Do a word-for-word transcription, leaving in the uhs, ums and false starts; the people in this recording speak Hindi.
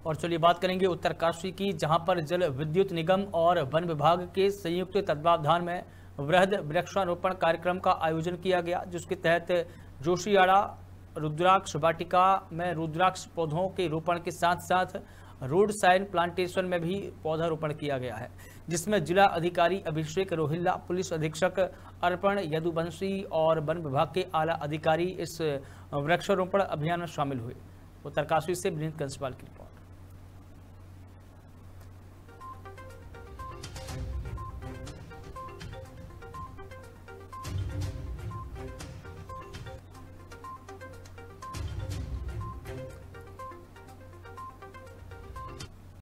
और चलिए बात करेंगे उत्तरकाशी की, जहां पर जल विद्युत निगम और वन विभाग के संयुक्त तत्वावधान में वृहद वृक्षारोपण कार्यक्रम का आयोजन किया गया, जिसके तहत जोशियाड़ा रुद्राक्ष वाटिका में रुद्राक्ष पौधों के रोपण के साथ साथ रोड साइड प्लांटेशन में भी पौधारोपण किया गया है, जिसमें जिला अधिकारी अभिषेक रोहिल्ला, पुलिस अधीक्षक अर्पण यदुवंशी और वन विभाग के आला अधिकारी इस वृक्षारोपण अभियान में शामिल हुए। उत्तरकाशी से विनीत कंसवाल की रिपोर्ट।